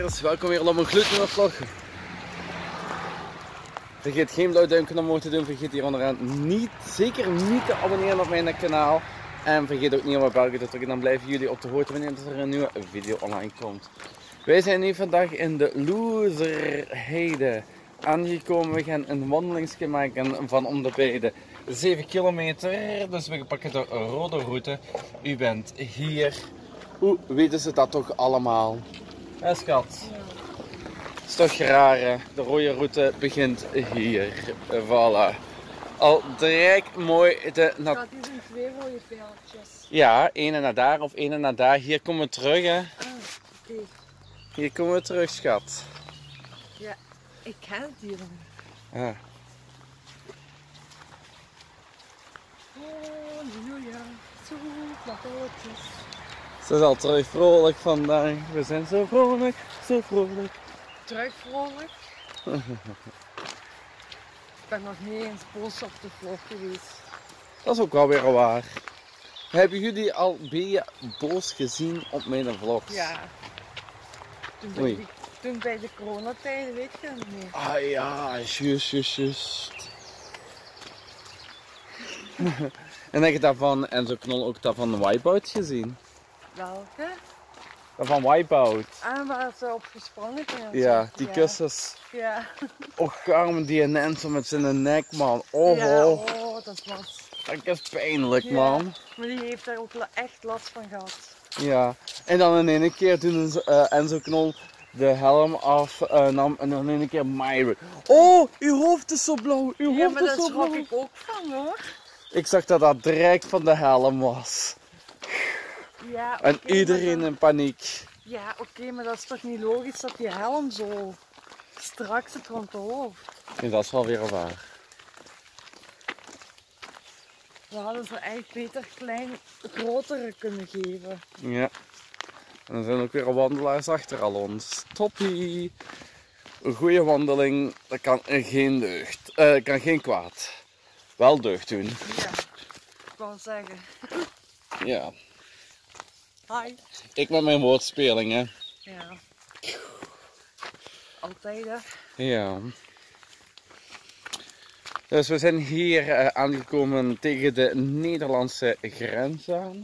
kijkers, welkom weer op een gloednieuwe vlog. Vergeet geen blauw duimpje omhoog te doen, vergeet hier onderaan zeker niet te abonneren op mijn kanaal. En vergeet ook niet op mijn belletje te drukken, dan blijven jullie op de hoogte wanneer er een nieuwe video online komt. Wij zijn nu vandaag in de Loezerheide aangekomen. We gaan een wandelingsje maken van om de beide 7 kilometer, dus we pakken de rode route. U bent hier. Hoe weten ze dat toch allemaal? Hé schat? Ja. Is toch raar, hè? De rode route begint hier. Voilà. Al direct mooi de... Schat, hier zijn 2 rode veldjes. Ja, ene naar daar of ene naar daar. Hier komen we terug, hè? Ah, oké. Hier komen we terug, schat. Ja, ik ken het hier. Ja. Halleluja, zo plateautjes. Ze is al terug vrolijk vandaag. We zijn zo vrolijk, zo vrolijk. Terug vrolijk. Ik ben nog niet eens boos op de vlog geweest. Dat is ook wel weer waar. Hebben jullie al boos gezien op mijn vlogs? Ja. Toen bij de coronatijden, weet je het niet. Ah ja, juist. En heb je daarvan en zo knol ook dat van Wipeout gezien? Welke? Dat van Wipeout. Ah, waar ze op gesprongen zijn. Ja, die kussens. Ja. Och, Carmen, die Nancy met zijn nek, man. Oh, Ja, oh. oh, dat was... Dat is pijnlijk, Ja, man. maar die heeft daar ook echt last van gehad. Ja, en dan in één keer toen Enzo Knol de helm afnam en dan in één keer Myron. Oh, uw hoofd is zo blauw, uw Ja, hoofd maar is daar zo schrok blauw. ik ook van, hoor. Ik zag dat dat direct van de helm was. Ja, En oké, iedereen maar in paniek. ja, oké, maar dat is toch niet logisch dat die helm zo strak zit rond de hoofd. Ja, dat is wel weer waar. We hadden ze eigenlijk beter grotere kunnen geven. Ja. En er zijn ook weer wandelaars achter al ons. Toppie. Een goede wandeling, dat kan geen deugd. Kan geen kwaad. Wel deugd doen. Ja, ik wou zeggen. Ja. Hi. Ik met mijn woordspelingen. Ja. Altijd, hè. Ja. Dus we zijn hier aangekomen tegen de Nederlandse grens aan.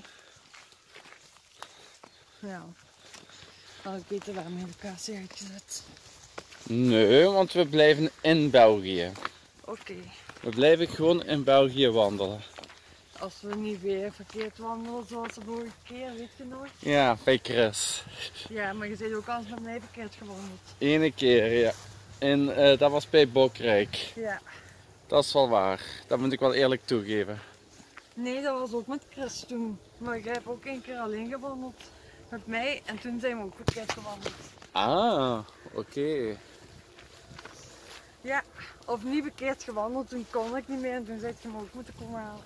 Ja. Had ik beter waar mijn locatie uitgezet. Nee, want we blijven in België. Oké. We blijven gewoon in België wandelen. Als we niet weer verkeerd wandelen zoals de vorige keer, weet je nog? Ja, bij Chris. Ja, maar je bent ook al eens met mij verkeerd gewandeld. Ene keer, ja. En dat was bij Bokrijk. Ja. Dat is wel waar. Dat moet ik wel eerlijk toegeven. Nee, dat was ook met Chris toen. Maar jij hebt ook 1 keer alleen gewandeld met mij en toen zijn we ook verkeerd gewandeld. Ah, oké. Ja, of niet verkeerd gewandeld, toen kon ik niet meer en toen zei je me ook moeten komen halen.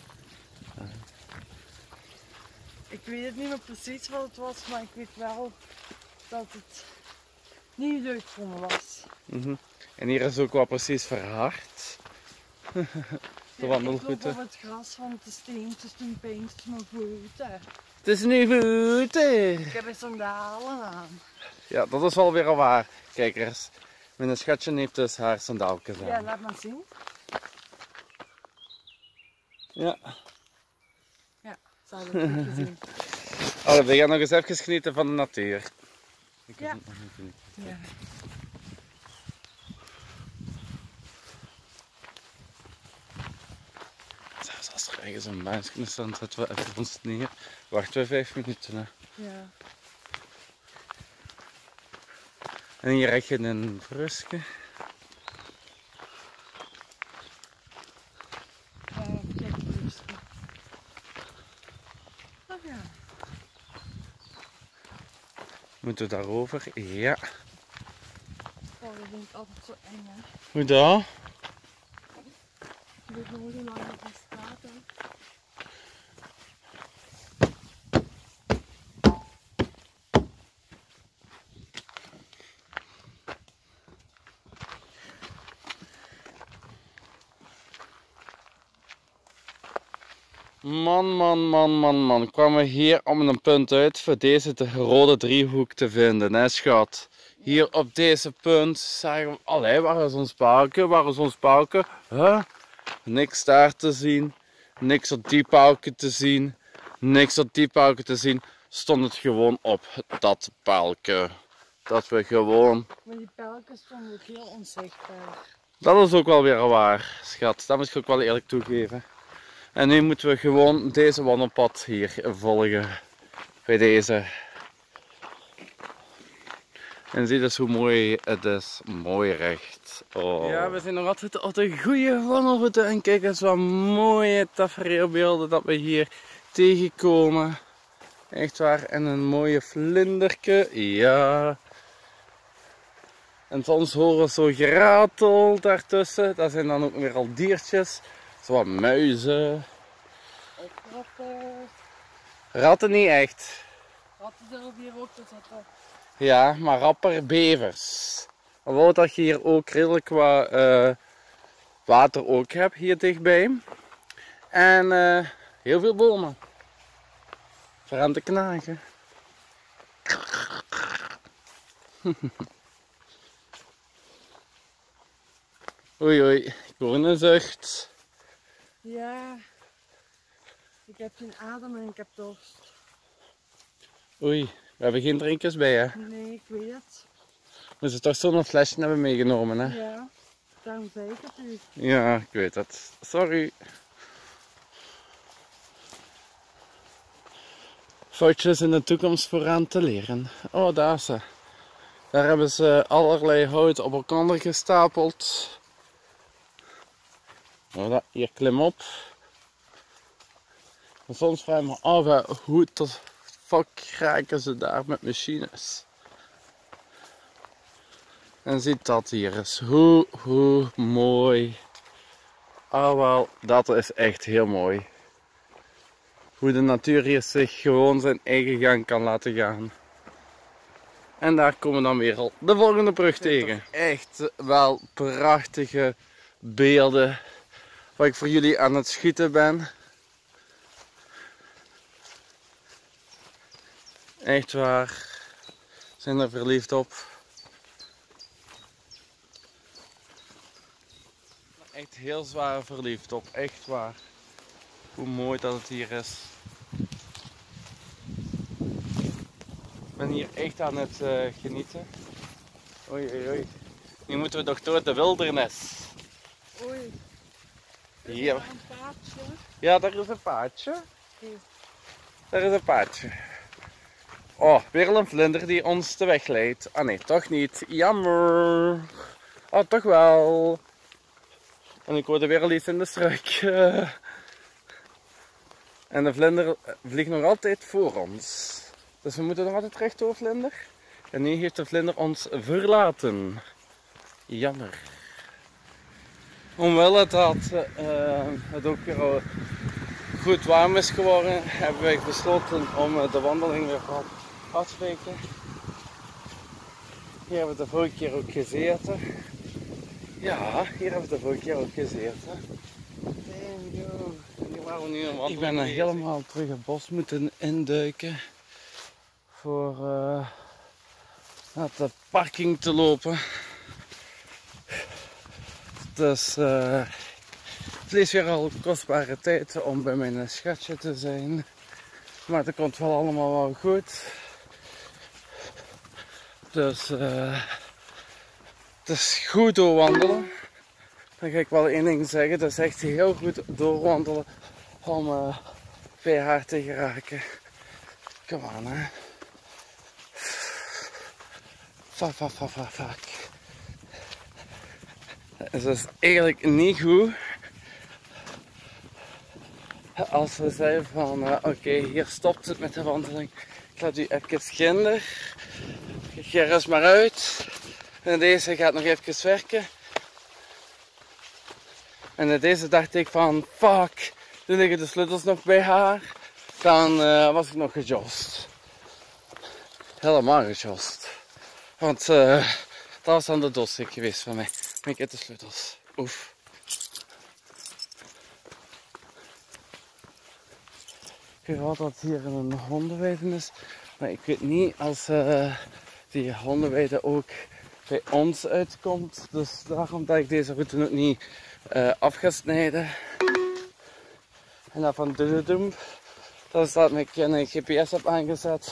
Ik weet het niet meer precies wat het was, maar ik weet wel dat het niet leuk voor me was. En hier is ook wel precies verhard. De wandelroute. Ik loop op het gras van de steentjes, toen pijnst mijn voeten. Het is nu goed, hè? Ik heb sandalen aan. Ja, dat is wel weer waar. Kijkers, mijn schatje heeft dus haar sandaaltjes aan. Ja, laat maar zien. Ja. Ja, ze hadden het goed gezien. Oh, we gaan nog eens even genieten van de natuur. Ja. Ja. Zelfs als er ergens een bankje is, dan zetten we even ons neer. Wachten we 5 minuten. Hè. Ja. En hier heb je een brusje. Kijk, rustig. Oh ja. Moeten we daarover? Ja. Oh, dat vind ik altijd zo eng, hè. Hoe dan? Ik weet nog hoe lang het staat, hè. Man. Kwamen we hier om een punt uit voor deze de rode driehoek te vinden, hè schat? Hier op deze punt zagen we, allee, waar is ons paaltje? Waar is ons paaltje? Huh? Niks daar te zien, niks op die paaltje te zien, niks op die paaltje te zien. Stond het gewoon op dat paaltje. Dat we gewoon... Maar die pijltjes stonden ook heel onzichtbaar. Dat is ook wel weer waar, schat. Dat moet ik ook wel eerlijk toegeven. En nu moeten we gewoon deze wandelpad hier volgen. Bij deze. En zie dus hoe mooi het is. Mooi recht. Oh. Ja, we zijn nog altijd op de goede wandelroute. En kijk eens wat mooie tafereelbeelden dat we hier tegenkomen. Echt waar. En een mooie vlinderke. Ja. En soms horen we zo geratel daartussen. Dat zijn dan ook weer al diertjes. Zoals muizen. Ook ratten. Ratten niet echt. Ratten zelf hier ook te zetten. Ja, maar rapper bevers. Alhoewel dat je hier ook redelijk wat water ook hebt hier dichtbij. En heel veel bomen. Voor aan te knagen. Oei oei, ik hoor een zucht. Ja, ik heb geen adem en ik heb dorst. Oei, we hebben geen drinkers bij hè? Nee, ik weet het. We ze toch zo'n flesje hebben meegenomen hè? Ja, daarom zei ik het u. Ja, ik weet het. Sorry. Foutjes in de toekomst vooraan te leren. Oh, daar is ze. Daar hebben ze allerlei hout op elkaar gestapeld. Oh, hier klim op. En soms vraag ik me af hoe de fuck raken ze daar met machines. En ziet dat hier eens. Hoe mooi. Ah wel, dat is echt heel mooi. Hoe de natuur hier zich gewoon zijn eigen gang kan laten gaan. En daar komen we dan weer al de volgende brug tegen. Echt wel prachtige beelden. Wat ik voor jullie aan het schieten ben. Echt waar. Zijn er verliefd op. Echt heel zwaar verliefd op. Echt waar. Hoe mooi dat het hier is. Ik ben hier echt aan het genieten. Oei oei oei. Nu moeten we toch door de wildernis. Oei. Hier. Een paardje. Ja, daar is een paadje. Hier. Daar is een paadje. Oh, weer een vlinder die ons de weg leidt. Ah nee, toch niet. Jammer. Oh, toch wel. En ik hoorde weer al iets in de struik. En de vlinder vliegt nog altijd voor ons. Dus we moeten nog altijd rechtdoor, vlinder. En nu heeft de vlinder ons verlaten. Jammer. Omwille dat het ook weer al goed warm is geworden, hebben wij besloten om de wandeling weer wat af te spreken. Hier hebben we de vorige keer ook gezeten. Ja, hier hebben we de vorige keer ook gezeten. Ik ben helemaal terug het bos moeten induiken voor naar de parking te lopen. Dus het is weer al kostbare tijd om bij mijn schatje te zijn. Maar het komt wel allemaal wel goed. Dus het is goed doorwandelen. Dan ga ik wel één ding zeggen. Het is echt heel goed doorwandelen om bij haar te geraken. Kom aan hè. Fuck. Het is eigenlijk niet goed als we zeggen van oké, hier stopt het met de wandeling. Ik laat u even ginder. Ga er eens maar uit. En deze gaat nog even werken. En in deze dacht ik van fuck, er liggen de sleutels nog bij haar. Dan was ik nog gejost. Helemaal gejost. Want dat was dan de doodsteek geweest van mij. Maar ik heb de sleutels. Oef. Ik weet wel dat hier een hondenweide is. Maar ik weet niet als die hondenweide ook bij ons uitkomt. Dus daarom dat ik deze route nog niet af ga snijden. En dan van Dududum, dat is dat ik een GPS heb aangezet.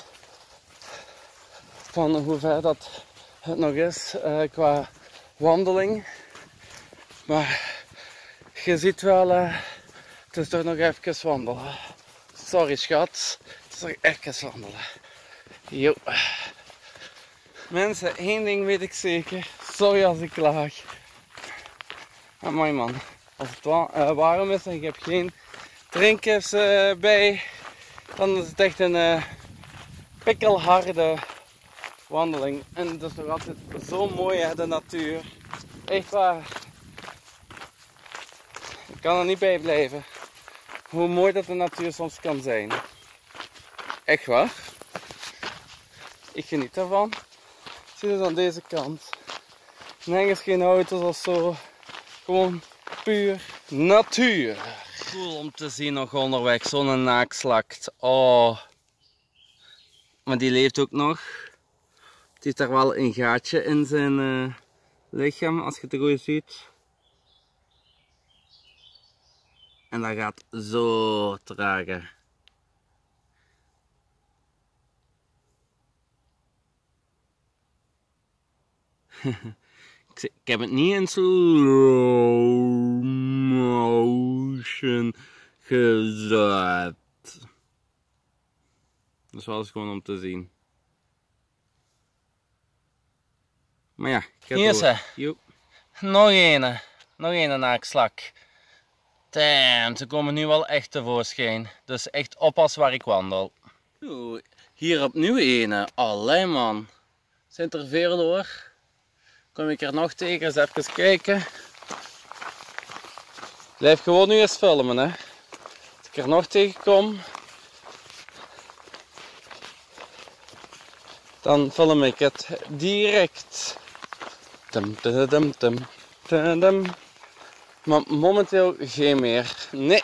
Van hoe ver dat het nog is qua wandeling. Maar je ziet wel, het is toch nog even wandelen. Sorry schat, het is toch even wandelen. Jo. Mensen, één ding weet ik zeker. Sorry als ik klaag. Amai man, als het warm is en ik heb geen drinkers bij, dan is het echt een pikkelharde wandeling. En het is nog altijd zo mooi hè, de natuur. Echt waar. Ik kan er niet bij blijven. Hoe mooi dat de natuur soms kan zijn. Echt waar. Ik geniet ervan. Zie je het aan deze kant. Nergens geen auto's of zo. Gewoon puur natuur. Cool om te zien nog onderweg. Zo'n naakslakt. Oh. Maar die leeft ook nog. Het heeft daar wel een gaatje in zijn lichaam als je het goed ziet. En dat gaat zo traag. Ik heb het niet in slow motion gezet. Dat is wel eens gewoon om te zien. Maar ja, ik heb het door. Nog een naakslak. Damn, ze komen nu wel echt tevoorschijn. Dus echt oppassen waar ik wandel. Oeh, hier opnieuw een. Allee man. Zijn er veel hoor. Kom ik er nog tegen? Eens even kijken. Blijf gewoon nu eens filmen hè. Als ik er nog tegenkom, dan film ik het direct. Maar momenteel geen meer. Nee.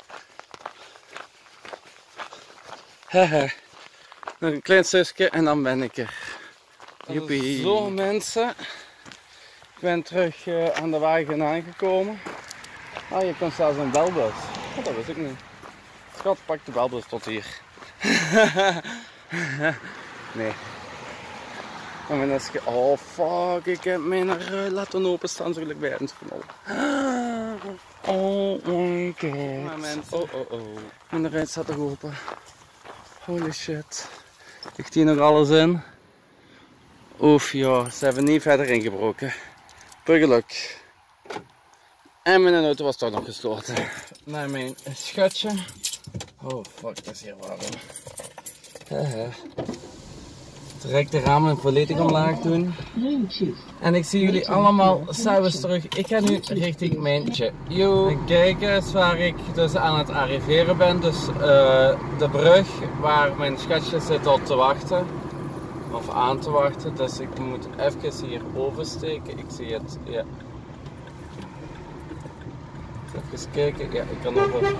Haha. Nog een klein zusje en dan ben ik er. Joepie. Zo mensen. Ik ben terug aan de wagen aangekomen. Ah, je komt zelfs een belbus. Oh, dat wist ik niet. Schat, pak de belbus tot hier. Nee. Oh fuck, ik heb mijn ruit laten openstaan zodat ik bij hem knol. Oh my god. Maar mensen. Oh. Mijn ruit staat toch open. Holy shit. Ligt hier nog alles in? Oef ja, ze hebben niet verder ingebroken. Per geluk. En mijn auto was toch nog gesloten. Naar mijn schatje. Oh fuck, dat is hier warm. Direct de ramen volledig omlaag doen. En ik zie jullie allemaal s'avonds terug. Ik ga nu richting mijn chat. Kijk eens waar ik dus aan het arriveren ben. Dus de brug waar mijn schatje zit al te wachten. Of aan te wachten. Dus ik moet even hier oversteken. Ik zie het. Ja. Even kijken. Ja, ik kan over.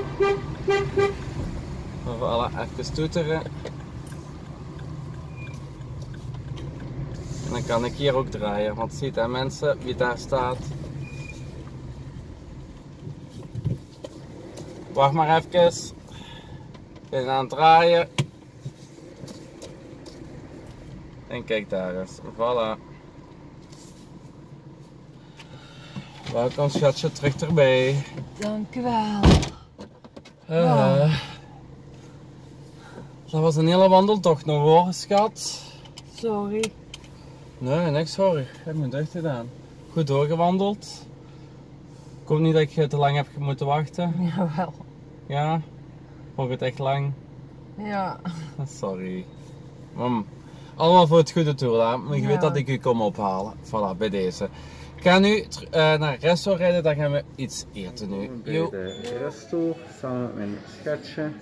Voilà, even toeteren. En dan kan ik hier ook draaien, want ziet hè mensen wie daar staat. Wacht maar even. Ik ben aan het draaien. En kijk daar eens. Voilà. Welkom schatje, terug erbij. Dank u wel. Dat was een hele wandeltocht nog hoor, schat. Sorry. Nee, niks hoor. Ik heb mijn deugd gedaan. Goed doorgewandeld. Ik hoop niet dat ik te lang heb moeten wachten. Jawel. Ja? Vond het echt lang? Ja. Sorry. Mam, allemaal voor het goede doel, hè? Maar je weet dat ik u kom ophalen. Voilà, bij deze. Ik ga nu naar het resto rijden, dan gaan we iets eten nu. Bij de resto, samen met mijn schatje.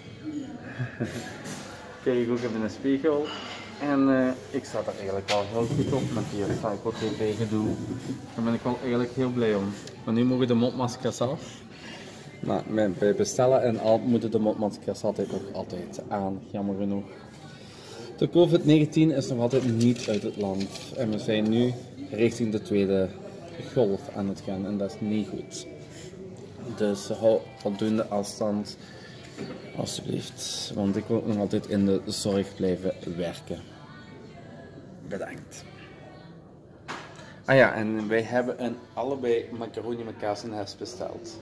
Kijk ik ook even in de spiegel. En ik sta er eigenlijk wel heel goed op met die Cycle TV gedoe. Daar ben ik wel eigenlijk heel blij om. Maar nu mogen de mondmaskers af. Maar bij bestellen en al moeten de mondmaskers altijd nog altijd aan, jammer genoeg. De COVID-19 is nog altijd niet uit het land en we zijn nu richting de tweede golf aan het gaan en dat is niet goed. Dus hou voldoende afstand, alsjeblieft, want ik wil nog altijd in de zorg blijven werken. Bedankt. Ah ja, en wij hebben allebei macaroni met kaas en herfst besteld.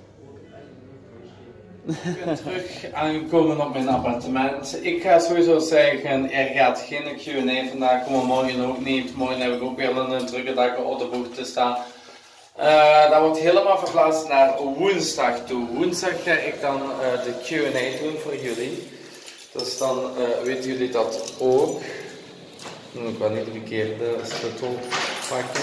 Ik ben terug aangekomen op mijn appartement. Ik ga sowieso zeggen, er gaat geen Q&A vandaag komen, morgen ook niet. Morgen heb ik ook weer een drukke dag op de boeg te staan. Dat wordt helemaal verplaatst naar woensdag toe. Woensdag ga ik dan de Q&A doen voor jullie. Dus dan weten jullie dat ook. Ik wil niet de verkeerde sleutel pakken.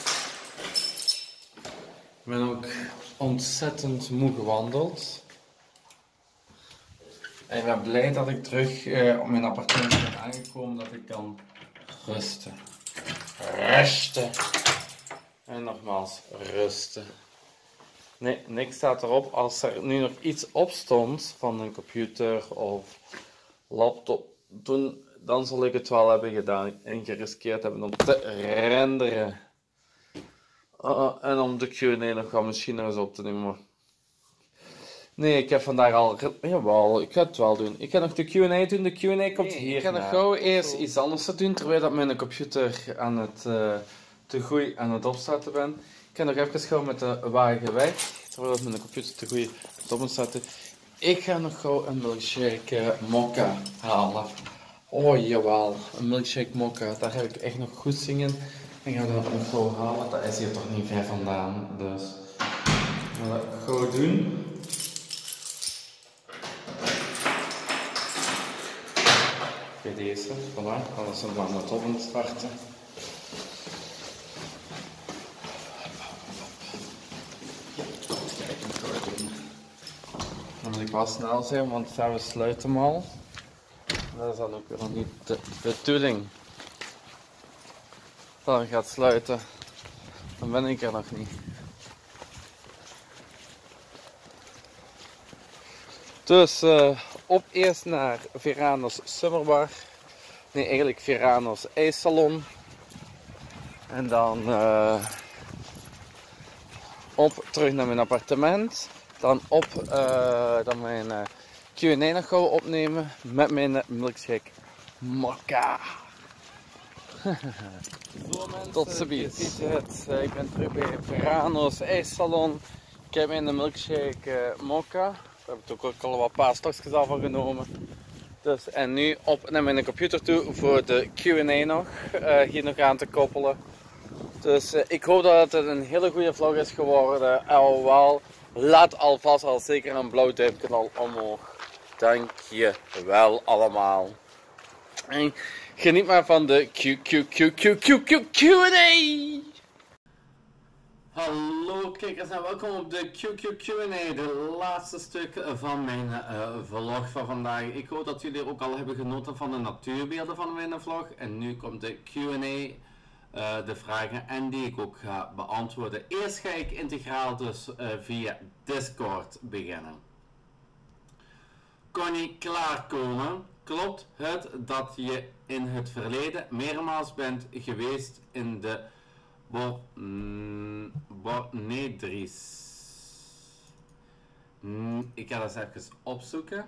Ik ben ook ontzettend moe gewandeld. En ik ben blij dat ik terug op mijn appartement ben aangekomen, dat ik kan rusten. Rusten. En nogmaals, rusten. Nee, niks staat erop. Als er nu nog iets op stond van een computer of laptop, dan zal ik het wel hebben gedaan en geriskeerd hebben om te renderen. En om de Q&A nog wel misschien nog eens op te nemen. Nee, ik heb vandaag al... Jawel, ik ga het wel doen. Ik ga nog de Q&A doen. De Q&A komt hier. Ik ga nog gauw eerst iets anders doen, terwijl dat mijn computer aan het opstarten ben. Ik ga nog even gauw met de wagen weg, terwijl dat mijn computer te goed op moet starten. Ik ga nog gauw een milkshake mokka halen. Oh jawel, een milkshake mokka. Daar heb ik echt nog goed zingen. Ik ga dat nog gauw halen. Dat is hier toch niet ver vandaan. Dus ik ga dat gauw doen. Bij deze, voilà, alles om aan het oven starten. Dan moet ik wel snel zijn, want we sluiten hem al. Dat is dan ook weer nog niet de bedoeling. Dan gaat sluiten, dan ben ik er nog niet. Dus op eerst naar Veranos Summerbar. Nee, eigenlijk Veranos IJssalon. En dan op terug naar mijn appartement. Dan op dan mijn Q&A nog gauw opnemen met mijn milkshake mokka. Tot ziens. Ik ben terug bij Veranos IJssalon. Ik heb mijn milkshake mokka. Daar heb ik ook al wat paar stokjes al van genomen. Dus, en nu op naar mijn computer toe voor de Q&A nog, hier nog aan te koppelen. Dus ik hoop dat het een hele goede vlog is geworden. Alhoewel, laat alvast al zeker een blauw duimpje al omhoog. Dank je wel allemaal. En geniet maar van de Q&A! Hallo kijkers en welkom op de Q&A, de laatste stuk van mijn vlog van vandaag. Ik hoop dat jullie ook al hebben genoten van de natuurbeelden van mijn vlog. En nu komt de Q&A, de vragen en die ik ook ga beantwoorden. Eerst ga ik integraal dus via Discord beginnen. Connie klaarkomen. Klopt het dat je in het verleden meermaals bent geweest in de Bornedries? Ik ga dat eens even opzoeken.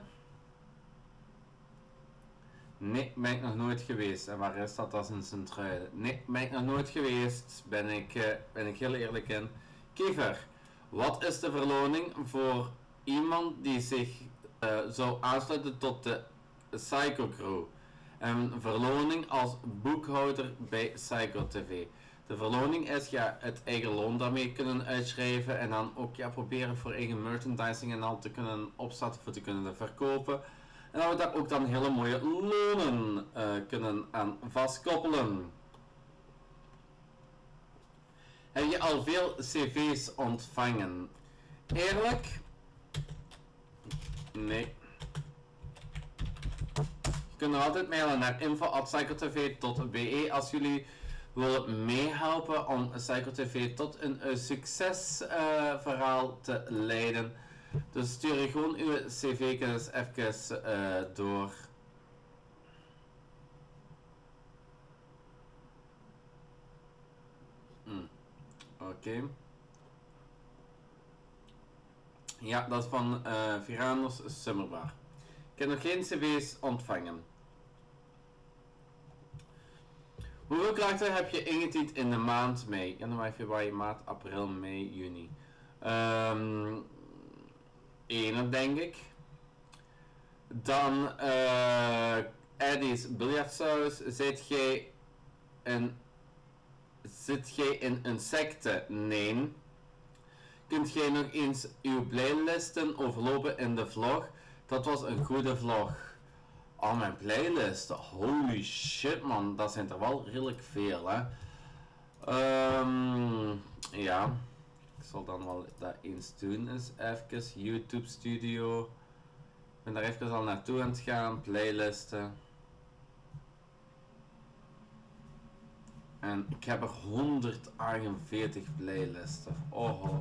Nee, ben ik nog nooit geweest. En waar is dat? Dat is in Sint-Truiden. Nee, ben ik nog nooit geweest. Ben ik heel eerlijk in. Kiefer, wat is de verloning voor iemand die zich zou aansluiten tot de Psycho Crew? Een verloning als boekhouder bij Psycho TV. De verloning is het eigen loon daarmee kunnen uitschrijven en dan ook proberen voor eigen merchandising en al te kunnen opzetten voor te kunnen verkopen. En dat we daar ook dan hele mooie lonen kunnen aan vastkoppelen. Heb je al veel cv's ontvangen? Eerlijk? Nee. Je kunt nog altijd mailen naar info@psychotv.be als jullie willen meehelpen om Psychotv tot een succesverhaal te leiden. Dus stuur je gewoon uw cv-kennis even door. Oké. Ja, dat is van Viranos Summerbar. Ik heb nog geen cv's ontvangen. Hoeveel krachten heb je ingediend in de maand mei? Januari, februari, maart, april, mei, juni. 1 denk ik. Dan Eddie's biljartsaus. Zit jij in een secte? Nee. Kunt jij nog eens uw playlisten overlopen in de vlog? Dat was een goede vlog. Oh, mijn playlisten. Holy shit man, dat zijn er wel redelijk veel hè. Ja. Ik zal dan wel dat eens doen eens even. YouTube Studio. Ik ben daar even al naartoe aan het gaan. Playlisten. En ik heb er 148 playlisten. Oh.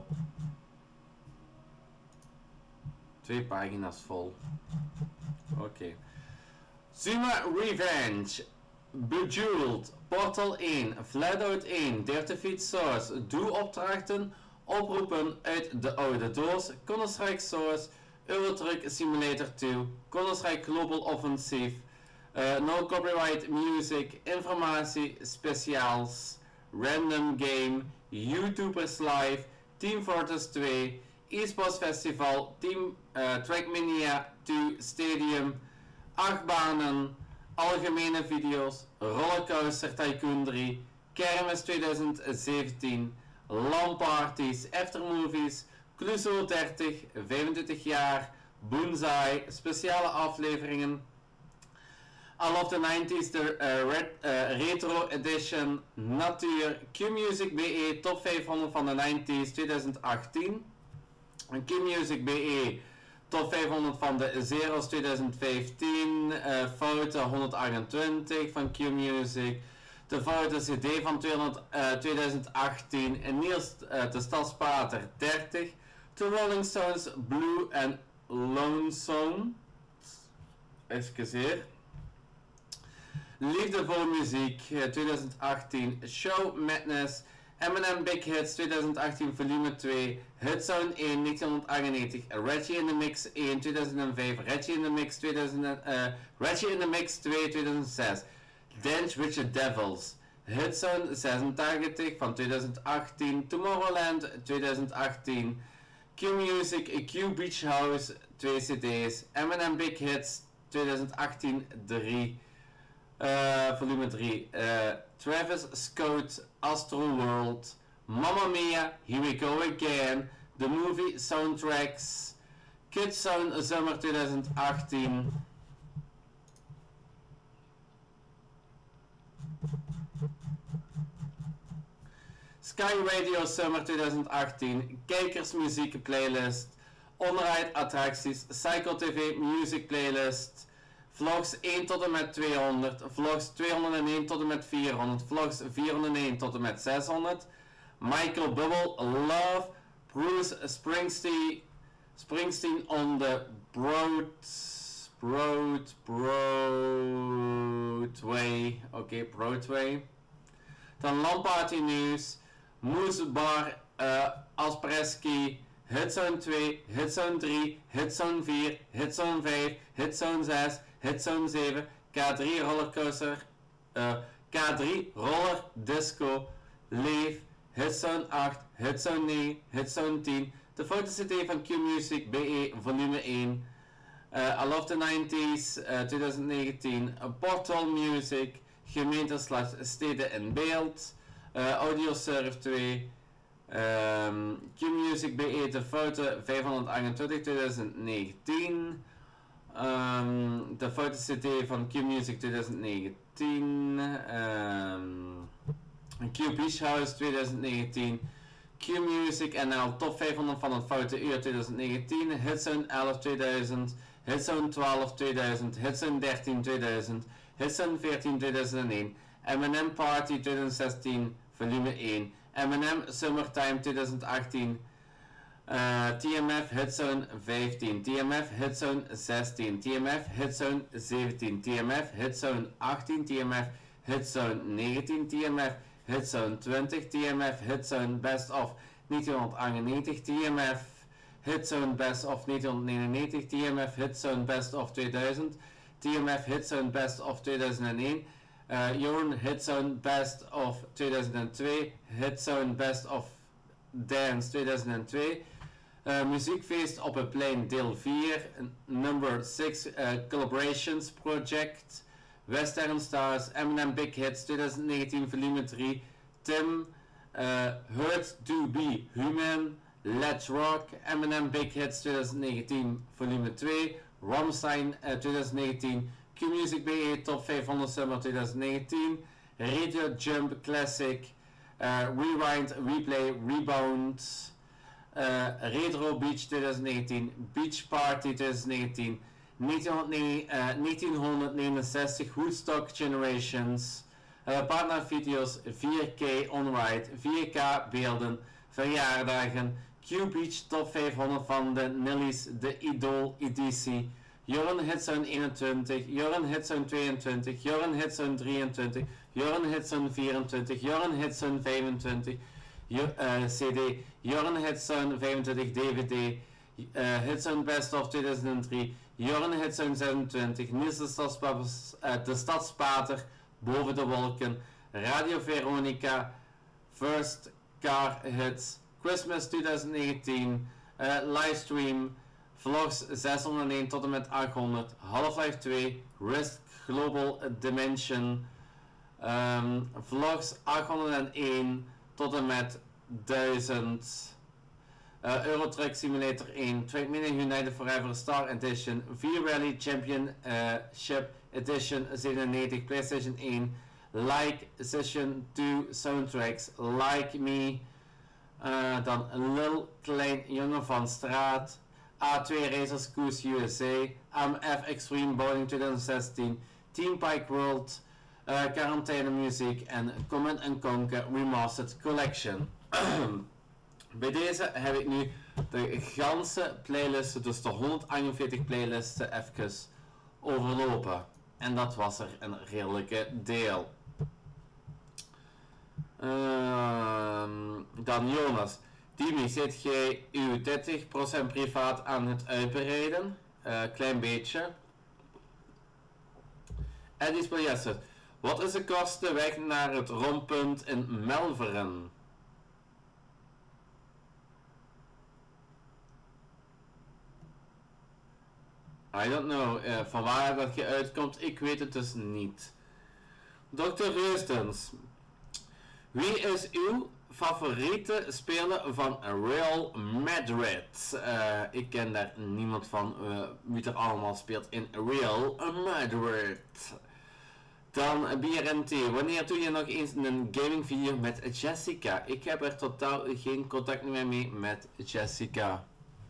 2 pagina's vol. Oké. Zuma Revenge. Bejeweled. Portal 1. Flatout 1. Dirty Feet Source. Doe opdrachten. Oproepen uit de oude doos. Counter-Strike Source. Euro Truck Simulator 2. Counter-Strike Global Offensive. No Copyright Music. Informatie. Speciaals. Random Game. YouTubers Live. Team Fortress 2. eSports Festival. Team Trackmania 2 Stadium. Achtbanen. Algemene video's. Rollercoaster Tycoon 3. Kermis 2017. LAN-parties. Aftermovies. Cluzo 30. 25 jaar. Boonzai. Speciale afleveringen. I Love the 90s, de Retro Edition. Natuur. Q-Music BE Top 500 van de 90s 2018. Q-Music BE Top 500 van de Zero's 2015. Fouten 128 van Q-Music. De Fouten CD van 2018. En Niels de Stadspater 30. De Rolling Stones Blue and Lonesome. Excuseer. Liefde voor muziek 2018. Show Madness. M&M Big Hits 2018 volume 2. Hitsound 1 1998. Reggie in the Mix 1 2005. Reggie in the Mix Reggie in the Mix 2 2006. Dance with the Devils. Hitsound 86 van 2018. Tomorrowland 2018. Q Music Q Beach House 2 CD's. M&M Big Hits 2018 3. Volume 3. Travis Scott Astro World. Mamma Mia Here We Go Again. The Movie Soundtracks. Kids Sound Summer 2018. Sky Radio Summer 2018. Kijkersmuziek playlist. Onderuit attracties. Psycho TV Music playlist. Vlogs 1 tot en met 200. Vlogs 201 tot en met 400. Vlogs 401 tot en met 600. Michael Bubble Love. Bruce Springsteen on the Broadway. Oké, Broadway. Dan LAN-party nieuws. Moose Bar Aspreski. Hitzone 2, Hitzone 3, Hitzone 4, Hitzone 5, Hitzone 6, Hitzone 7, K3 Rollercoaster, K3 Roller Disco, Leef, Hitzone 8, Hitzone 9, Hitzone 10, de foto-cd van Q-Music BE volume 1, I Love the 90s 2019, Portal Music, gemeente/steden in beeld, Audiosurf 2, Q-Music BE de foto 528 2019. De foto CD van Q-Music 2019. Q Beach House 2019. Q-Music NL Top 500 van het Foute Uur 2019. Hitzone 11 2000. Hitzone 12 2000. Hitzone 13 2000. Hitzone 14 2001. M&M Party 2016 volume 1. M&M Summertime 2018. TMF Hitzone 15. TMF Hitzone 16. TMF Hitzone 17. TMF Hitzone 18. TMF Hitzone 19. TMF Hitzone 20, TMF Hitzone Best of 1998, TMF Hitzone Best of 1999, TMF Hitzone Best of 2000, TMF Hitzone Best of 2001, Jorn Hitzone Best of 2002, Hitzone Best of Dance 2002, Muziekfeest op het plein deel 4, number 6 Collaborations Project, Western Stars, Eminem Big Hits 2019 volume 3, Tim, Hurt to Be Human, Let's Rock, Eminem Big Hits 2019 volume 2, Rammstein 2019, Q-Music BE Top 500 Summer 2019, Radio Jump Classic, Rewind, Replay, Rebound, Retro Beach 2019, Beach Party 2019, 1969 Woodstock Generations, partnervideo's 4K On-Ride, 4K beelden, verjaardagen, Q-Beach Top 500 van de Nillies, de Idol editie, Jorn Hitzone 21, Jorn Hitzone 22, Jorn Hitzone 23, Jorn Hitzone 24, Jorn Hitzone 25, CD, Jorn Hitzone 25 DVD, Hitzone Best of 2003, Jorn Hitzone 26, Niels de Stadspater, Boven de Wolken, Radio Veronica, First Car Hits, Christmas 2019, Livestream, Vlogs 601 tot en met 800, Half-Life 2, Risk Global Dimension, Vlogs 801 tot en met 1000, Euro Truck Simulator 1, Trackmania United Forever Star Edition, V-Rally Championship Edition 97, PlayStation 1, Like Session 2 Soundtracks, Like Me, dan Lil Klein Jongen van Straat, A2 Racers Course USA, AMF Extreme Bowling 2016, Team Pike World, Quarantaine Music en Command & Conquer Remastered Collection. Bij deze heb ik nu de ganse playlisten, dus de 141 playlisten, even overlopen. En dat was er een redelijke deel. Dan Jonas. Dimi, zit jij uw 30% privaat aan het uitbreiden? Klein beetje. Eddie Speljesser. Wat is de kortste weg naar het rondpunt in Melveren? I don't know. Van waar dat je uitkomt, ik weet het dus niet. Dr. Reustens. Wie is uw favoriete speler van Real Madrid? Ik ken daar niemand van wie er allemaal speelt in Real Madrid. Dan BRNT. Wanneer doe je nog eens een gaming video met Jessica? Ik heb er totaal geen contact meer mee met Jessica.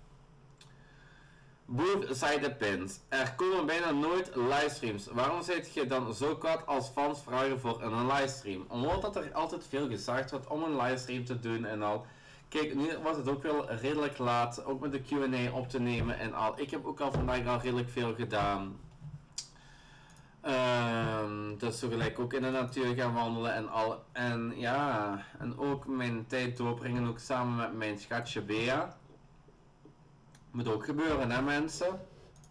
Both-sided pins. Er komen bijna nooit livestreams. Waarom zit je dan zo kwaad als fans vragen voor een livestream? Omdat er altijd veel gezegd wordt om een livestream te doen en al. Kijk, nu was het ook wel redelijk laat, ook met de Q&A op te nemen en al. Ik heb ook al vandaag al redelijk veel gedaan. Dus zo gelijk ook in de natuur gaan wandelen en al. En ja, en ook mijn tijd doorbrengen ook samen met mijn schatje Bea. Moet ook gebeuren, hè mensen?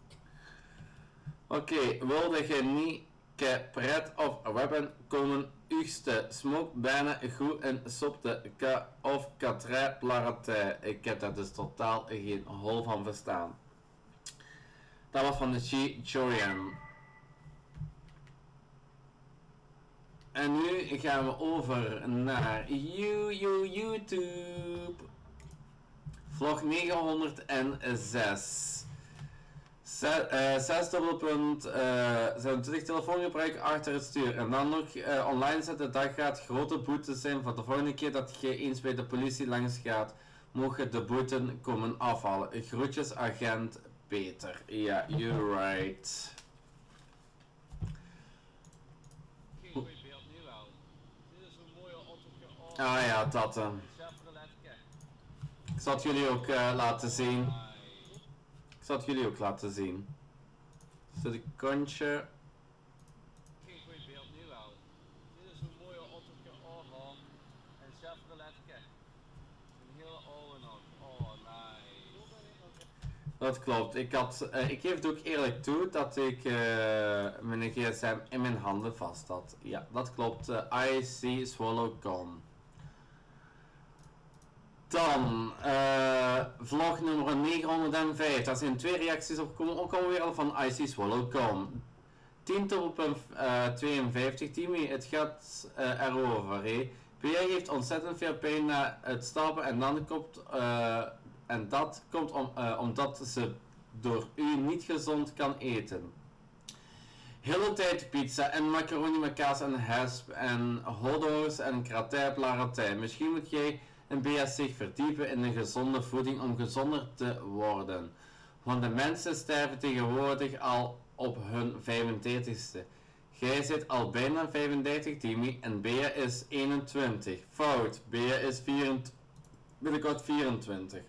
Oké, wilde je niet pret of weapon komen uugste smoke bijna goed en sopte ka of katre plarate. Ik heb daar dus totaal geen hol van verstaan. Dat was van de Chorian. En nu gaan we over naar YouTube. Vlog 906. 6.26 telefoongebruik achter het stuur. En dan nog online zetten, dat gaat grote boete zijn. Voor de volgende keer dat je eens bij de politie langs gaat, mogen de boeten komen afhalen. Groetjes agent Peter. Ja, you're right. Geen goed beeld nu wel. Dit is een mooie auto. Ah ja, dat ik zal het jullie ook laten zien. Ik zal het jullie ook laten zien. Zo de kontje. Geen goed beeld nu wel. Dit is een mooie auto. Oh. Dat klopt. Ik geef het ook eerlijk toe dat ik mijn gsm in mijn handen vast had. Ja, dat klopt. IC Swallow.com. Dan, vlog nummer 905. Daar zijn 2 reacties op gekomen, ook alweer al van IC Swallow.com. 10 tot op 52, Timmy, het gaat erover. Bea heeft ontzettend veel pijn na het stappen en dan komt... en dat komt omdat ze door u niet gezond kan eten. Hele tijd pizza en macaroni met kaas en hesp en hotdogs en kratijp laratijn. Misschien moet jij en Bea zich verdiepen in een gezonde voeding om gezonder te worden. Want de mensen sterven tegenwoordig al op hun 35ste. Jij zit al bijna 35, Timmy, en Bea is 21. Fout, Bea is binnenkort 24.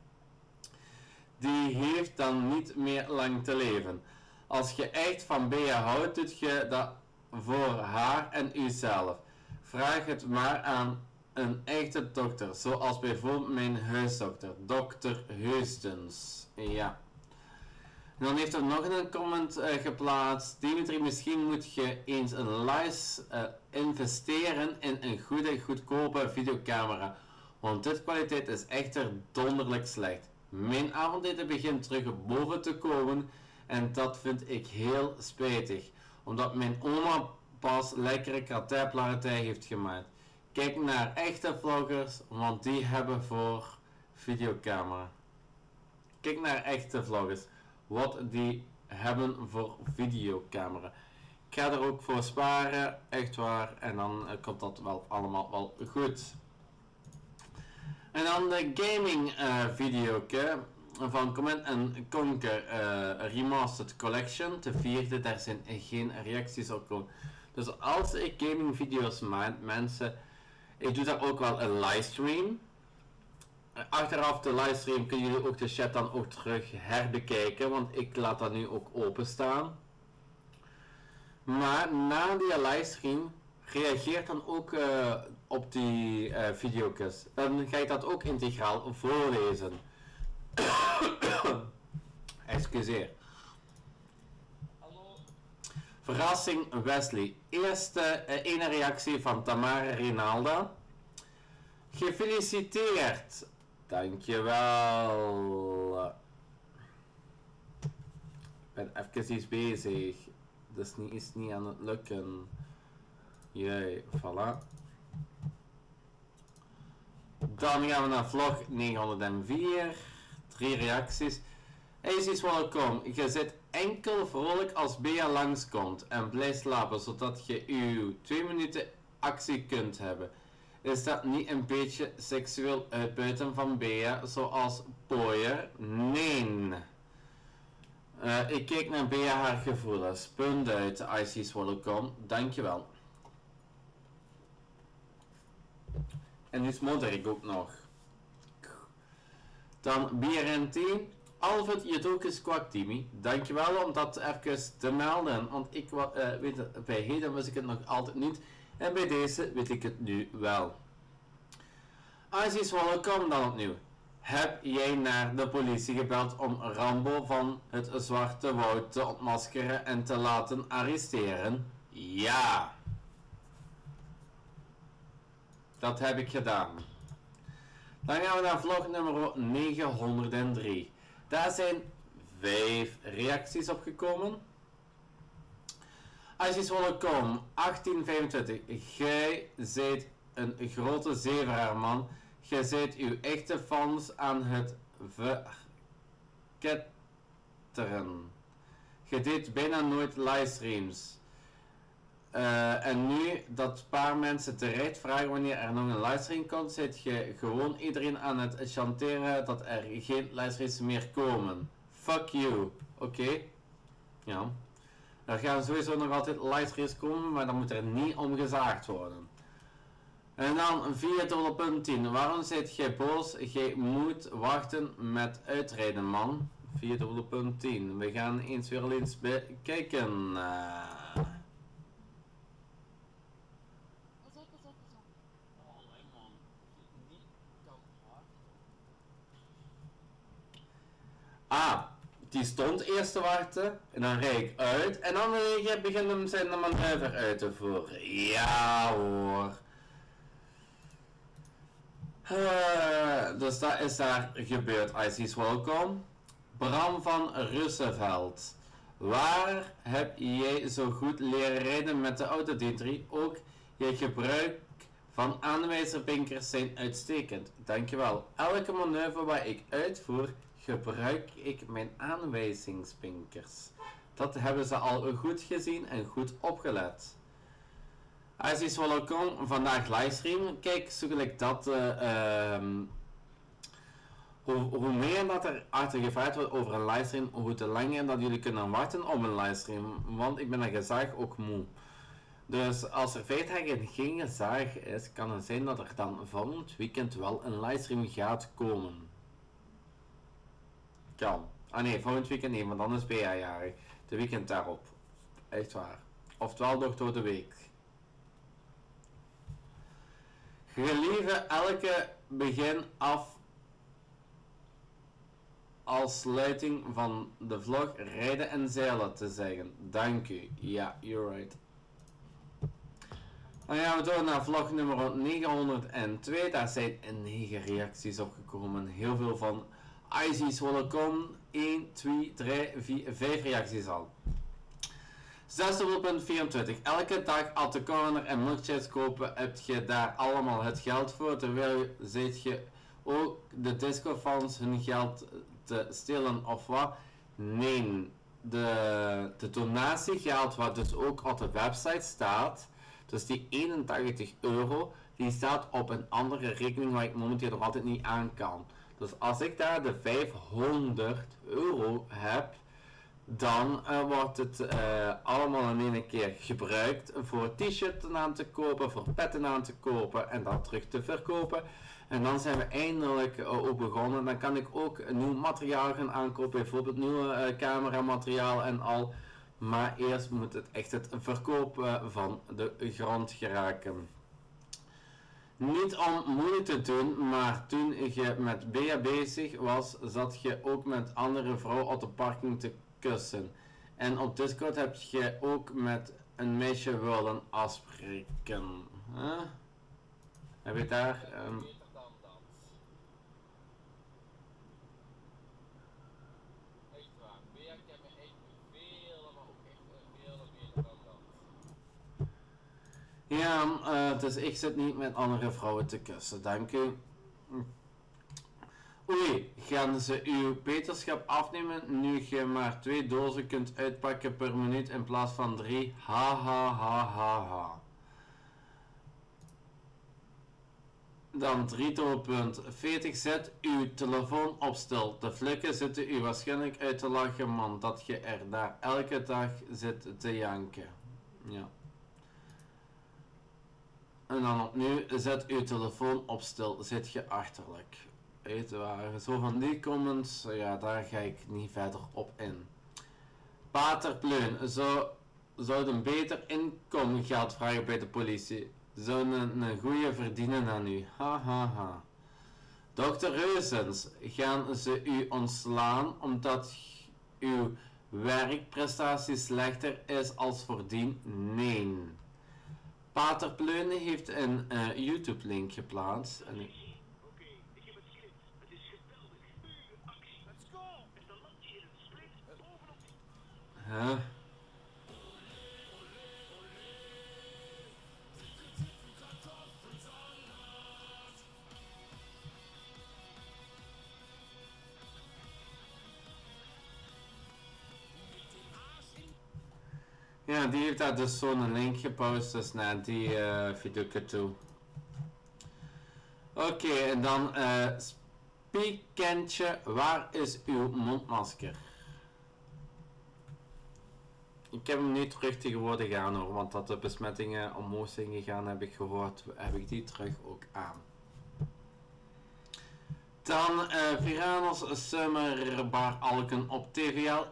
Die heeft dan niet meer lang te leven. Als je echt van Bea houdt, doet je dat voor haar en uzelf. Vraag het maar aan een echte dokter, zoals bijvoorbeeld mijn huisdokter, dokter Heustens. Ja. En dan heeft er nog een comment geplaatst. Dimitri, misschien moet je eens een investeren in een goede, goedkope videocamera. Want dit kwaliteit is echter donderlijk slecht. Mijn avondeten begint terug boven te komen en dat vind ik heel spijtig. Omdat mijn oma pas lekkere kratijplaratij heeft gemaakt. Kijk naar echte vloggers, want die hebben voor videocamera. Kijk naar echte vloggers, wat die hebben voor videocamera. Ik ga er ook voor sparen, echt waar, en dan komt dat wel allemaal wel goed. En dan de gaming video van Command & Conquer Remastered Collection, de 4e, daar zijn geen reacties op komen. Dus als ik gaming video's maak, mensen, ik doe daar ook wel een livestream. Achteraf de livestream kunnen jullie ook de chat dan ook terug herbekijken, want ik laat dat nu ook openstaan. Maar na die livestream reageer dan ook op die video's. Dan ga ik dat ook integraal voorlezen. Excuseer. Hallo. Verrassing Wesley. Eerste ene reactie van Tamara Rinalda. Gefeliciteerd. Dankjewel. Ik ben even iets bezig. Dus is niet aan het lukken. Jee, voilà. Dan gaan we naar vlog 904. 3 reacties. Hey, is welkom. Je zit enkel vrolijk als Bea langskomt en blijft slapen, zodat je uw 2 minuten actie kunt hebben. Is dat niet een beetje seksueel uitbuiten van Bea, zoals Boyer? Nee. Ik keek naar Bea haar gevoelens. Punt uit, IC Swallow.com. Dankjewel. En nu modder ik ook nog. Dan BRNT. Alfred, je doek is kwak, Timmy. Dankjewel om dat even te melden. Want ik weet het, bij heden wist ik het nog altijd niet. En bij deze weet ik het nu wel. IC Swallow.com dan opnieuw. Heb jij naar de politie gebeld om Rambo van het Zwarte Woud te ontmaskeren en te laten arresteren? Ja. Dat heb ik gedaan. Dan gaan we naar vlog nummer 903. Daar zijn 5 reacties op gekomen. IC Swallow.com 1825. Jij zijt een grote zeveraar, man. Je zijt uw echte fans aan het verketteren. Je deed bijna nooit livestreams. En nu dat paar mensen terecht vragen wanneer er nog een livestream komt, zit je gewoon iedereen aan het chanteren dat er geen livestreams meer komen. Fuck you. Oké? Ja. Er gaan sowieso nog altijd livestreams komen, maar dan moet er niet om gezaagd worden. En dan 4.10. Waarom zit jij boos? Jij moet wachten met uitrijden, man. 4.10. We gaan eens weer eens bekijken. Pas op. Allee man, niet kan hard. Ah, die stond eerst te wachten. En dan rijd ik uit. En dan begint hem zijn manoeuvre uit te voeren. Ja hoor. Dus dat is daar gebeurd. IC's welkom. Bram van Russeveld. Waar heb jij zo goed leren rijden met de auto D3? Ook je gebruik van aanwijzerpinkers zijn uitstekend. Dankjewel. Elke manoeuvre waar ik uitvoer, gebruik ik mijn aanwijzingspinkers. Dat hebben ze al goed gezien en goed opgelet. IC's welkom. Vandaag livestream. Kijk, zoek ik dat... Hoe meer dat er achter gevraagd wordt over een livestream, hoe te langer dat jullie kunnen wachten op een livestream. Want ik ben een gezag ook moe. Dus als er 5 dagen geen gezag is, kan het zijn dat er dan volgend weekend wel een livestream gaat komen. Kan. Ah nee, volgend weekend niet, want dan is BA jarig. De weekend daarop. Echt waar. Oftewel nog door de week. Gelieve elke begin af als sluiting van de vlog rijden en zeilen te zeggen. Dank u. Ja, you're right. Dan gaan we door naar vlog nummer 902. Daar zijn 9 reacties opgekomen. Heel veel van IC's welkom. 1, 2, 3, 4, 5 reacties al. 6.24. Elke dag at the corner en milkshakes kopen, heb je daar allemaal het geld voor, terwijl zit je ook de discofans hun geld te stelen of wat? Nee. De donatiegeld wat dus ook op de website staat, dus die 81 euro, die staat op een andere rekening waar ik momenteel nog altijd niet aan kan. Dus als ik daar de 500 euro heb, dan wordt het allemaal in één keer gebruikt voor t-shirts aan te kopen, voor petten aan te kopen en dan terug te verkopen. En dan zijn we eindelijk ook begonnen. Dan kan ik ook nieuw materiaal gaan aankopen, bijvoorbeeld nieuwe cameramateriaal en al. Maar eerst moet het echt het verkopen van de grond geraken. Niet om moeilijk te doen, maar toen je met Bea bezig was, zat je ook met andere vrouwen op de parking te kussen. En op Discord heb je ook met een meisje willen afspreken. Huh? Heb je daar... Ja, dus ik zit niet met andere vrouwen te kussen, dank u. Oei, gaan ze uw peterschap afnemen nu je maar 2 dozen kunt uitpakken per minuut in plaats van 3? Ha ha ha ha ha. Dan 3.40. Zet uw telefoon op stil. De flikken zitten u waarschijnlijk uit te lachen, man, dat je er daar elke dag zit te janken. Ja. En dan opnieuw, zet uw telefoon op stil, zit je achterlijk. Weet je waar, zo van die comments, ja, daar ga ik niet verder op in. Pater Pleun, zouden beter inkomengeld vragen bij de politie. Zouden een goede verdienen aan u. Ha ha ha. Dr. Reuzens, gaan ze u ontslaan omdat uw werkprestatie slechter is als voordien? Nee. Pater Pleun heeft een YouTube link geplaatst. En ik... Oké, ik heb het script. Het is geweldig. Pure actie. Let's go! Met een landje in het split bovenop die... Huh? Ja, die heeft daar dus zo'n link gepost, dus naar die video toe. Oké, en dan Spiekentje, waar is uw mondmasker? Ik heb hem nu terug tegenwoordig aan hoor, want dat de besmettingen omhoog zijn gegaan heb ik gehoord, heb ik die terug ook aan. Dan Viranos Summerbar Alken op TVL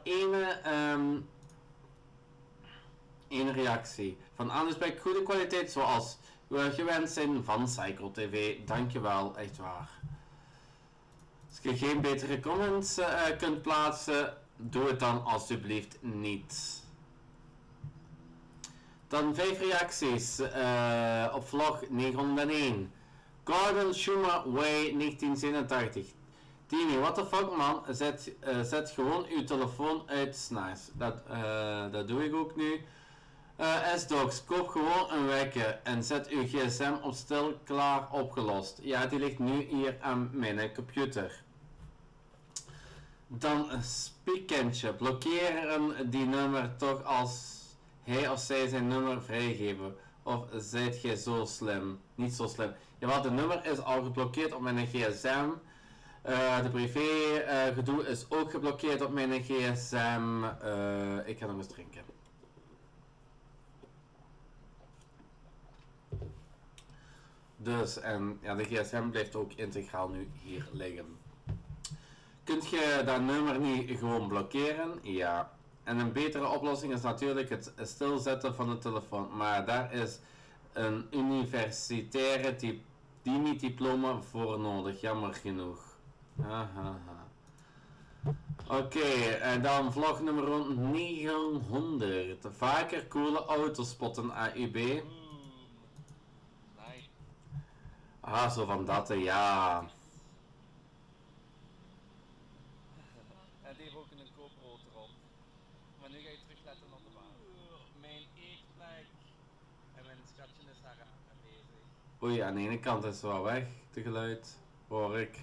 1 reactie van Anusbeck, goede kwaliteit zoals we gewend zijn van Cycle TV. Dankjewel, echt waar. Als je geen betere comments kunt plaatsen, doe het dan alsjeblieft niet. Dan 5 reacties op vlog 901. Gordon Schumer Way 1987. Tini, what the fuck man, zet gewoon uw telefoon uit s'nachts. Dat doe ik ook nu. S-Dogs, koop gewoon een wekker en zet uw gsm op stil klaar opgelost. Ja, die ligt nu hier aan mijn computer. Dan Spiekentje, blokkeren die nummer toch als hij of zij zijn nummer vrijgeven. Of zijt jij zo slim? Niet zo slim. Ja, de nummer is al geblokkeerd op mijn gsm. De privé gedoe is ook geblokkeerd op mijn gsm. Ik ga nog eens drinken. Dus, en ja, de gsm blijft ook integraal nu hier liggen. Kunt je dat nummer niet gewoon blokkeren? Ja. En een betere oplossing is natuurlijk het stilzetten van de telefoon. Maar daar is een universitaire diploma voor nodig, jammer genoeg. Oké, en dan vlog nummer 900. Vaker coole auto's spotten AUB. Nee. Ah, zo van dat, ja. En die heeft ook een GoPro erop. Maar nu ga je terug letten op de baan. Mijn eetplek. En mijn schatje is daar aanwezig. Oei, aan de ene kant is het wel weg, de geluid. Hoor ik.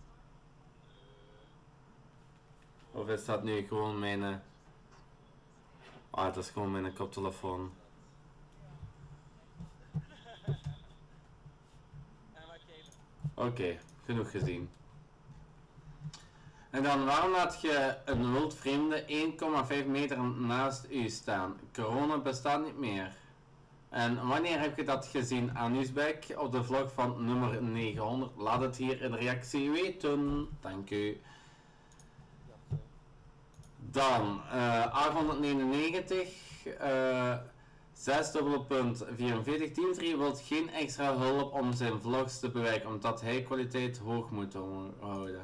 Of is dat nu gewoon mijn... Ah, het is gewoon mijn koptelefoon. Oké, genoeg gezien. En dan, waarom laat je een wildvreemde 1,5 meter naast u staan? Corona bestaat niet meer. En wanneer heb je dat gezien aan Nieuwsbek op de vlog van nummer 900? Laat het hier in de reactie weten. Dank u. Dan 899 6.44 Team 3 wil geen extra hulp om zijn vlogs te bewerken, omdat hij kwaliteit hoog moet houden.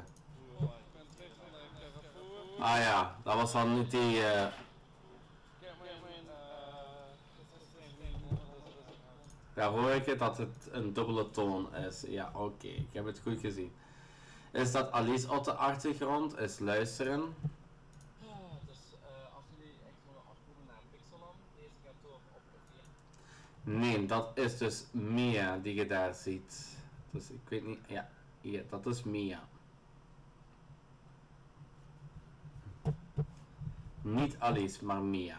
Ah ja, dat was dan niet die... Daar hoor ik het dat het een dubbele toon is. Ja, oké, ik heb het goed gezien. Is dat Alice op de achtergrond? Is luisteren? Dus als jullie echt willen afkomen naar Pixeland, deze gaat door op de 4. Nee, dat is dus Mia die je daar ziet. Dus ik weet niet... Ja, hier, dat is Mia. Niet Alice, maar Mia.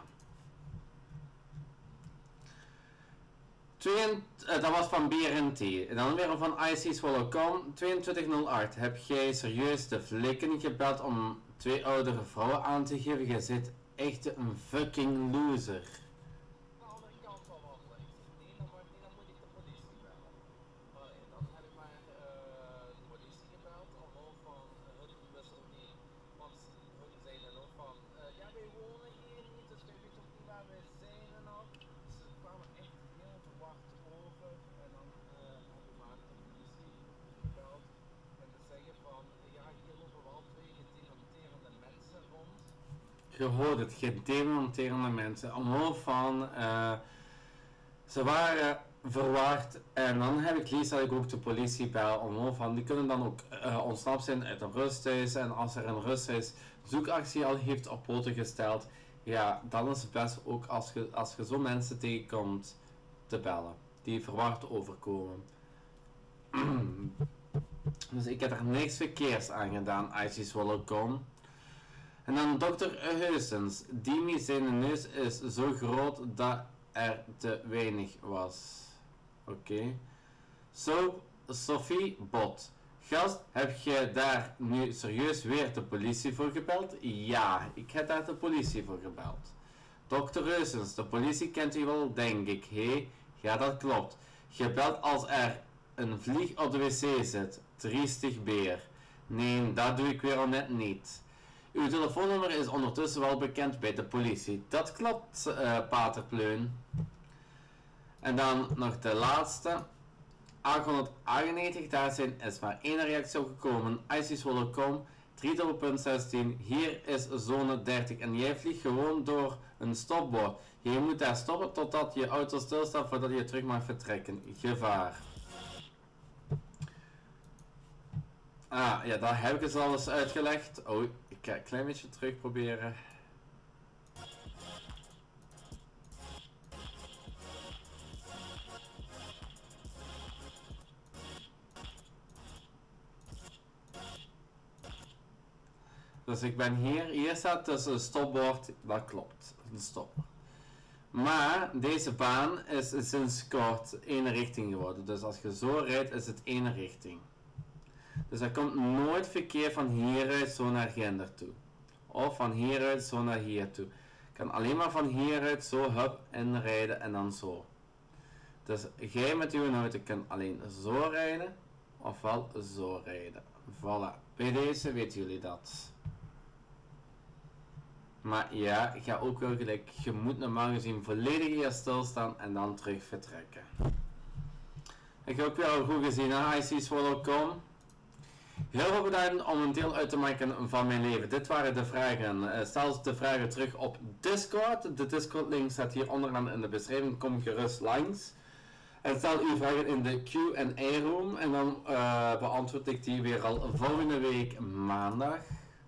Dat was van BRNT. En dan weer van ICSwallow.com. 2208. Heb jij serieus de flikken gebeld om 2 oudere vrouwen aan te geven? Je zit echt een fucking loser. De andere kant van wat ik nee, dan moet ik de politie bellen. Maar dan heb ik maar de politie gebeld, omhoog van hun wissel niet. Want hun zeiden ook van, ja wij wonen hier niet, dus wij weten ook niet waar wij zijn en al. Dus ze kwamen echt heel verwacht over en dan heb ik maar de politie gebeld. En te zeggen van, ja hier lopen wel 2 gedemonterende mensen rond. Je hoort het, gedemonterende mensen. Omhoog van... ze waren verwaard. En dan heb ik liefst dat ik ook de politie bel. Omhoog van... Die kunnen dan ook ontsnapt zijn uit een rusthuis. En als er een rusthuis zoekactie al heeft op poten gesteld. Ja, dan is het best ook als je zo mensen tegenkomt te bellen. Die verwaard overkomen. Dus ik heb er niks verkeers aan gedaan. ICSwallow.com. En dan Dr. Heusens. Dimi zijn neus is zo groot dat er te weinig was. Oké. Sophie Bot. Gast, heb je daar nu serieus weer de politie voor gebeld? Ja, ik heb daar de politie voor gebeld. Dr. Heusens, de politie kent u wel, denk ik. Hé, ja dat klopt. Gebeld als er een vlieg op de wc zit. Triestig beer. Nee, dat doe ik weer al net niet. Uw telefoonnummer is ondertussen wel bekend bij de politie. Dat klopt, Pater Pleun. En dan nog de laatste. 898, daar is maar 1 reactie op gekomen. ICSwallow.com. 3.16. Hier is zone 30 en jij vliegt gewoon door een stopbord. Je moet daar stoppen totdat je auto stilstaat voordat je terug mag vertrekken. Gevaar. Ah, ja, daar heb ik het al eens uitgelegd. Oh, ik ga een klein beetje terug proberen. Dus ik ben hier staat dus een stopbord, dat klopt, een stop. Maar deze baan is sinds kort één richting geworden, dus als je zo rijdt is het één richting. Dus er komt nooit verkeer van hieruit zo naar Ginder toe. Of van hieruit zo naar hier toe. Ik kan alleen maar van hieruit zo hup inrijden en dan zo. Dus jij met uw auto kunt alleen zo rijden, ofwel zo rijden. Voilà, bij deze weten jullie dat. Maar ja, ik ga ook wel gelijk, je moet normaal gezien volledig hier stilstaan en dan terug vertrekken. Ik heb ook wel goed gezien, hè? I see Swallow come. Heel veel bedankt om een deel uit te maken van mijn leven. Dit waren de vragen. Stel de vragen terug op Discord. De Discord link staat hier onderaan in de beschrijving. Kom gerust langs. En stel uw vragen in de Q&A room. En dan beantwoord ik die weer al volgende week maandag.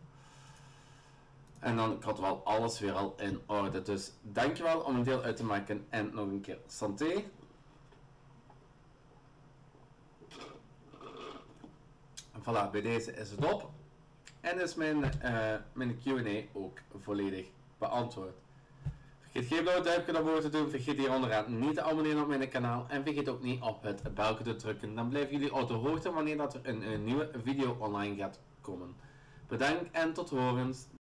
En dan gaat wel alles weer al in orde. Dus dankjewel om een deel uit te maken. En nog een keer santé. Voilà, bij deze is het op. En is mijn Q&A ook volledig beantwoord. Vergeet geen blauw duimpje naar boven te doen. Vergeet hier onderaan niet te abonneren op mijn kanaal. En vergeet ook niet op het belletje te drukken. Dan blijven jullie op de hoogte wanneer dat er een nieuwe video online gaat komen. Bedankt en tot horens.